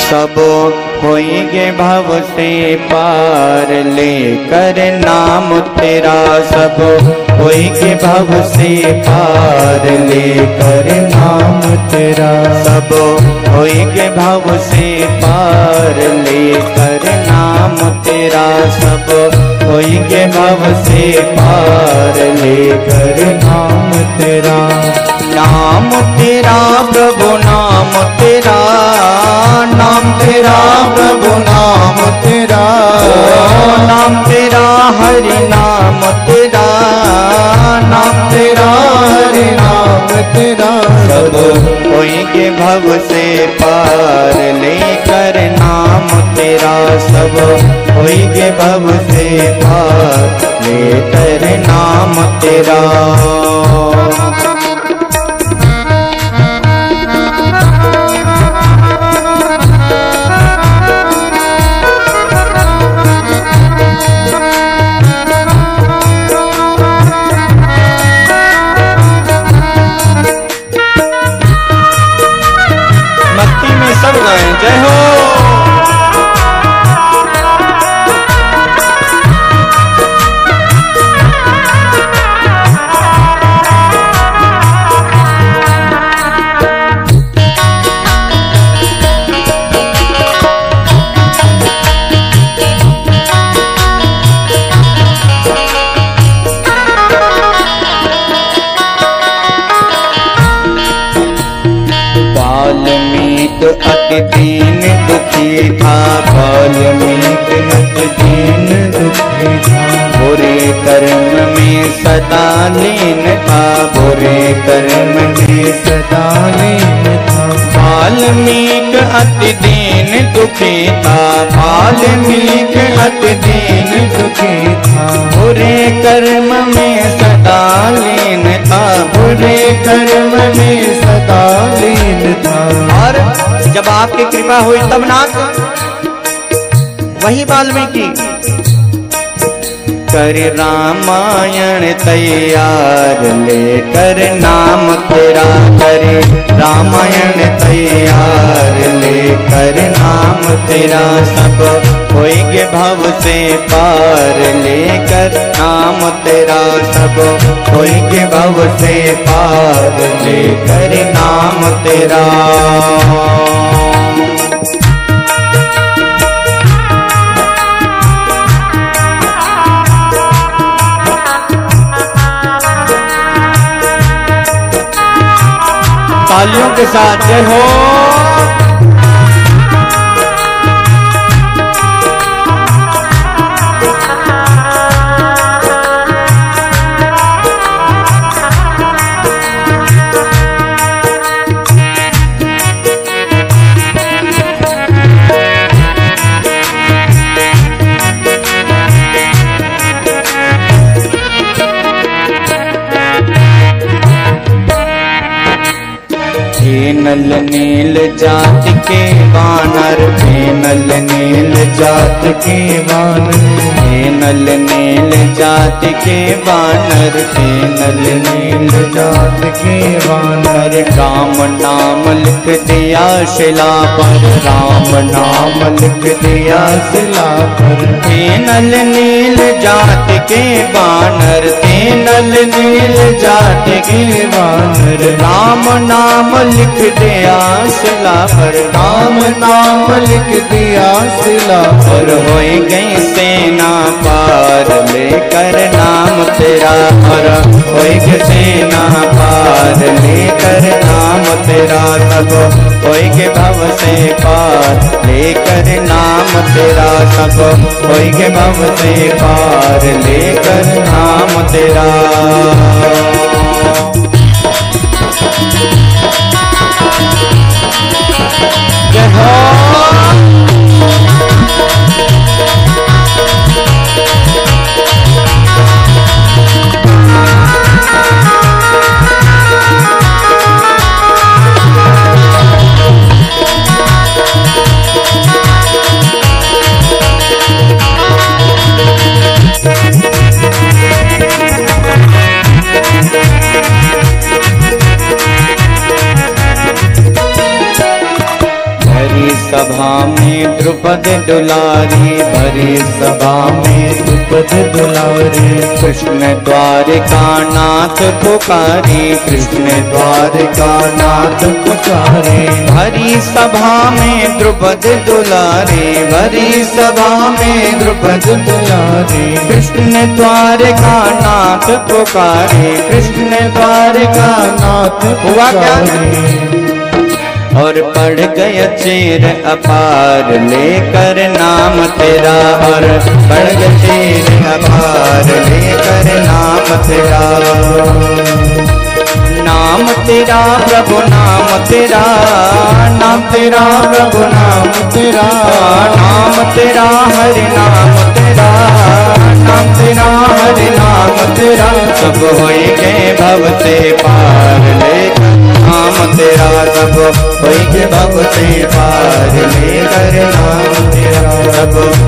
सब होएंगे भव से पार लेकर नाम तेरा। सब होएंगे भव से पार लेकर नाम तेरा। सब होएंगे भव से पार लेकर नाम तेरा। सब होएंगे भव से पार लेकर नाम तेरा। नाम तेरा प्रभु नाम तेरा। नाम तेरा प्रभु नाम तेरा। नाम तेरा हरि नाम तेरा। नाम तेरा हरि नाम तेरा। सब होएंगे भव से पार लेकर नाम तेरा। सब होएंगे भव से पार लेकर नाम तेरा। जय हो। अति दीन दुखी था। वाल्मीक अति दीन दुखी था। बुरे कर्म में सदा लीन था। बुरे कर्म में सदा लीन था। वाल्मीक अति दीन दुखी था। वाल्मीक अति दीन दुखी था। बुरे कर्म में सदा लीन था। बुरे कर्म में सदा लीन था। और जब आपकी कृपा हुई तब नाथ वही वाल्मीकि कर रामायण तैयार लेकर नाम तेरा। कर रामायण तैयार लेकर नाम तेरा। सब होएंगे भव से पार लेकर नाम तेरा। सब होएंगे भव से पार लेकर नाम तेरा। तालियों के साथ जय हो। नल नील जात के वानर। नल नील जात के वानर। नल नील जात के वानर। नल नील जात के वानर। राम नाम लिख दिया शिला पर। राम नाम लिख दिया शिला पर। नल नील जात के वानर। नल नील जात के वानर। राम नाम लिख दिया शिला पर। राम नाम लिख दिया शिला पर। हो गई सेना पार लेकर नाम तेरा। और हो गई सेना पार लेकर नाम तेरा। सब हो गए भव से पार लेकर नाम तेरा। सब हो गए भव से पार लेकर नाम तेरा। जय हो। सभा में द्रुपद दुलारी, भरी सभा में द्रुपद दुलारी। कृष्ण द्वारिका नाथ पुकारे, कृष्ण द्वारिका नाथ पुकारे। भरी सभा में द्रुपद दुलारे, भरी सभा में द्रुपद दुलारे। कृष्ण द्वारिका नाथ पुकारे, कृष्ण द्वारिका नाथ पुकारे। और पढ़ गया चेर अपार लेकर नाम तेरा, और पढ़ गया चेर अपार लेकर नाम तेरा। नाम तेरा प्रभु नाम तेरा, नाम तेरा प्रभु नाम तेरा। नाम तेरा हरि नाम तेरा, नाम तेरा हरि नाम तेरा। सब होई गए भव से पार लेकर नाम तेरा, सब होई गए भव से पार लेकर नाम तेरा। सब